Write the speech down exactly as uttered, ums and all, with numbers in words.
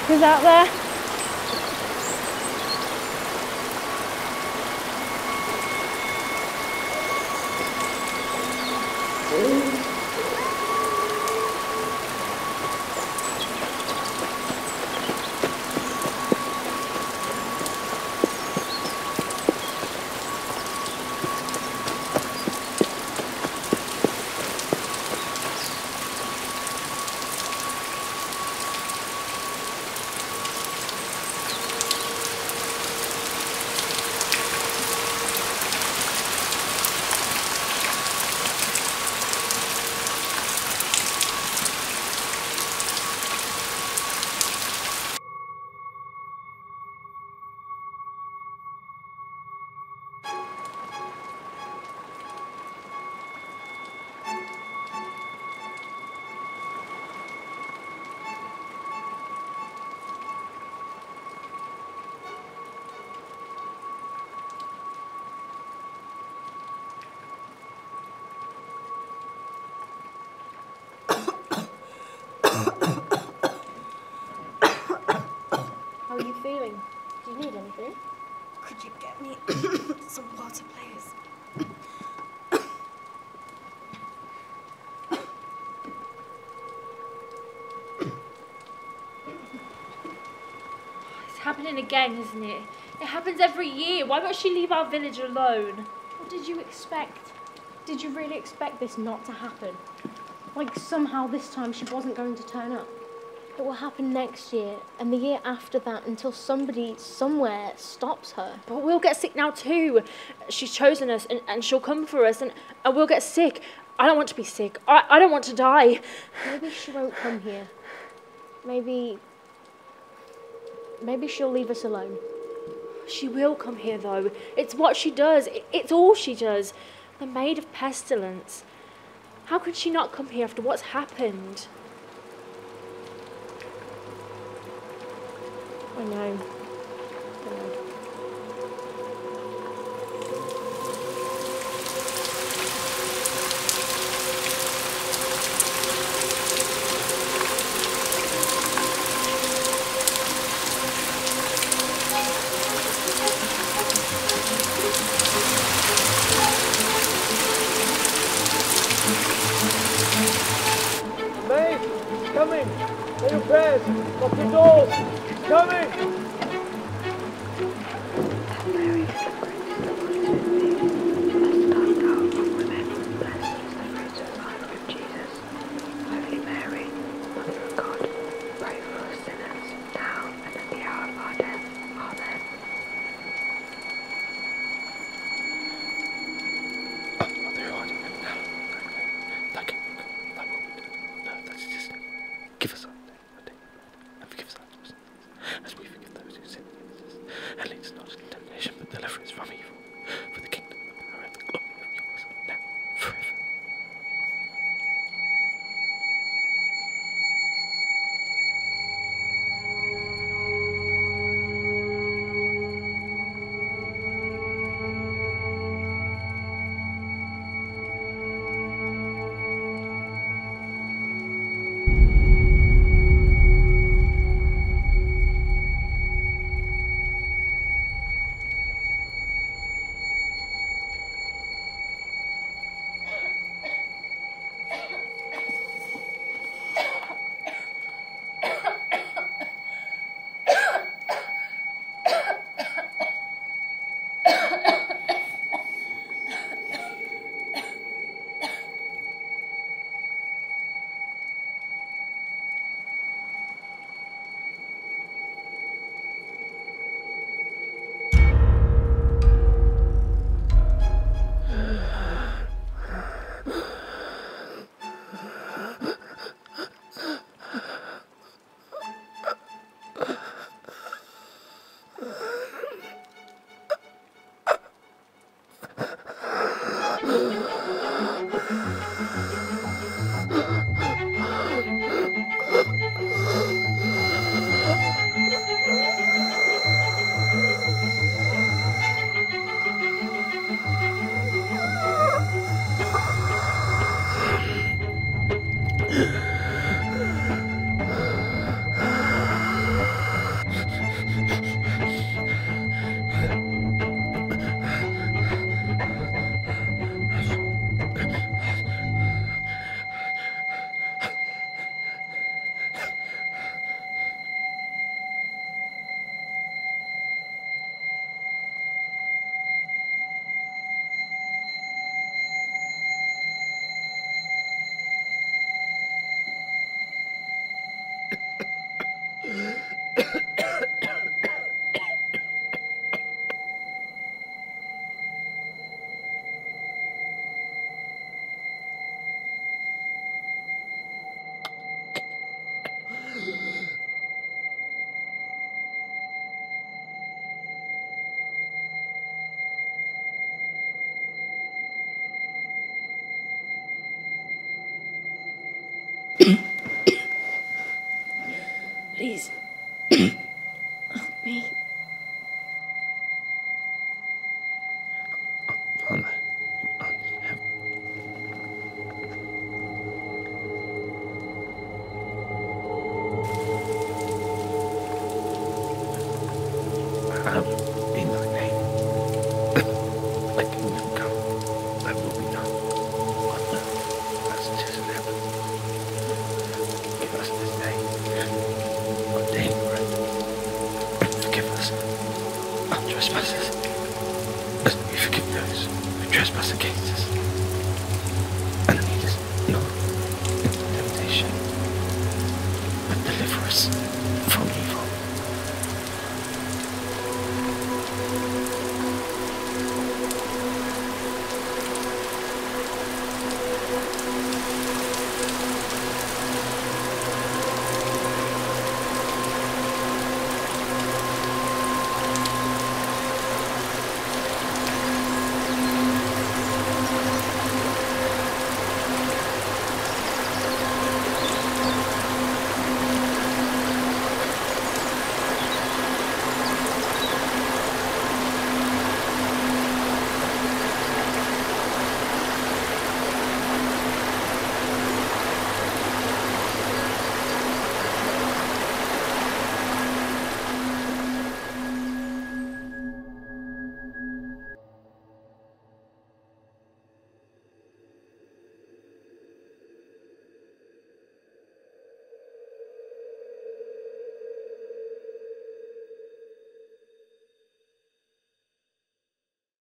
attackers out there. How are you feeling? Do you need anything? Could you get me some water, please? It's happening again, isn't it? It happens every year. Why won't she leave our village alone? What did you expect? Did you really expect this not to happen? Like somehow this time she wasn't going to turn up? It will happen next year and the year after that until somebody somewhere stops her. But we'll get sick now too. She's chosen us and, and she'll come for us and, and we'll get sick. I don't want to be sick. I, I don't want to die. Maybe she won't come here. Maybe... Maybe she'll leave us alone. She will come here though. It's what she does. It, it's all she does. The Maid of Pestilence. How could she not come here after what's happened? I know. I know. Maid, coming! Say your prayers! Lock the doors! Coming! Mary, the Prince, the blessed art thou among women, blessed is the fruit of thy womb, Jesus. Holy Mary, Mother of God, pray for us sinners, now and at the hour of our death. Amen. Give us our day, and forgive us our sins, as we forgive those who sin against us. And lead us not into temptation, but deliver us from evil. For the kingdom, the power, and the glory are yours, now, forever. Please. Help me. Father, um, in thy name, thy kingdom come, thy will be done, on earth as it is in heaven. Give us this day our daily bread, and forgive us our trespasses, as we forgive those who trespass against us.